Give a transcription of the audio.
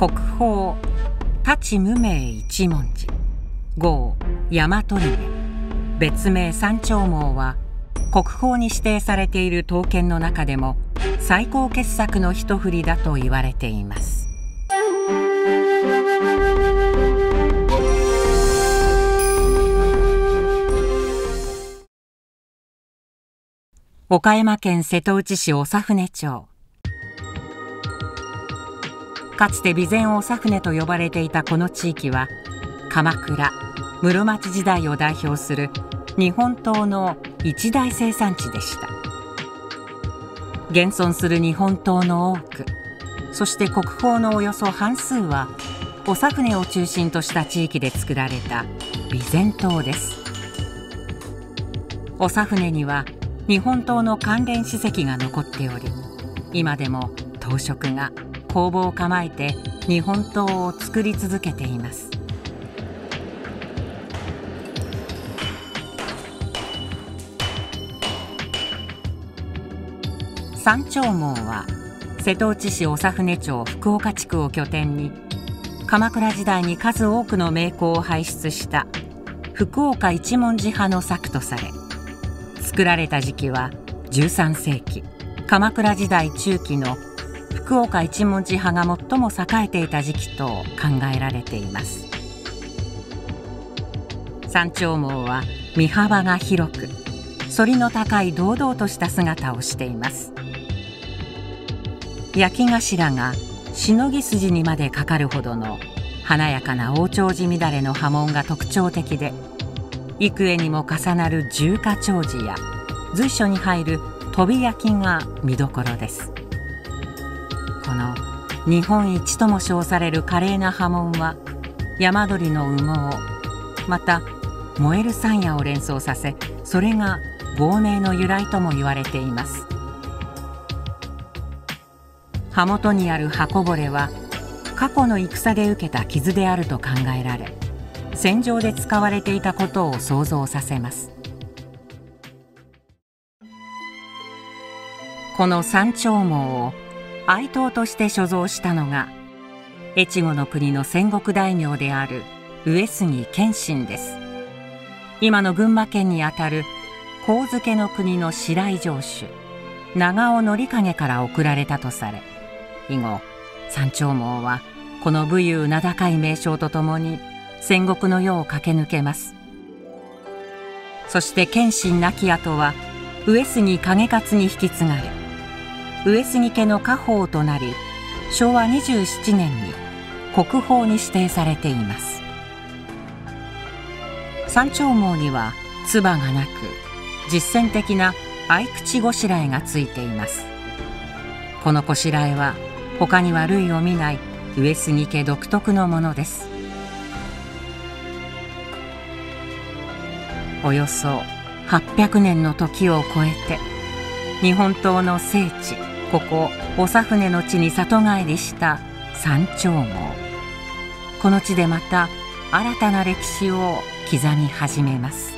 国宝太刀無銘一文字号大和峰別名山鳥毛は国宝に指定されている刀剣の中でも最高傑作の一振りだと言われています。岡山県瀬戸内市長船町。かつて備前長船と呼ばれていたこの地域は鎌倉室町時代を代表する日本刀の一大生産地でした。現存する日本刀の多く、そして国宝のおよそ半数は長船を中心とした地域で作られた備前刀です。長船には日本刀の関連史跡が残っており、今でも刀職が工房を構えて日本刀を作り続けています。山鳥毛は瀬戸内市長船町福岡地区を拠点に鎌倉時代に数多くの名工を輩出した福岡一文字派の作とされ、作られた時期は13世紀鎌倉時代中期の福岡一文字派が最も栄えていた時期と考えられています。山鳥毛は身幅が広く、反りの高い堂々とした姿をしています。焼き頭がしのぎ筋にまでかかるほどの華やかな王朝地乱れの刃文が特徴的で、幾重にも重なる重花丁子や随所に入る飛び焼きが見どころです。この日本一とも称される華麗な刃文は山鳥の羽毛、また燃える山野を連想させ、それが号名の由来とも言われています。刃元にある刃こぼれは過去の戦で受けた傷であると考えられ、戦場で使われていたことを想像させます。この山鳥毛を愛刀として所蔵したのが越後の国の戦国大名である上杉謙信です。今の群馬県にあたる上野の国の白井城主長尾則景から贈られたとされ、以後山鳥毛はこの武勇名高い名称とともに戦国の世を駆け抜けます。そして謙信亡き後は上杉景勝に引き継がれ、上杉家の家宝となり、昭和27年に国宝に指定されています。山鳥毛にはつばがなく、実践的な合口ごしらえがついています。このこしらえは他には類を見ない上杉家独特のものです。およそ800年の時を超えて日本刀の聖地、ここ長船の地に里帰りした山鳥毛。この地でまた新たな歴史を刻み始めます。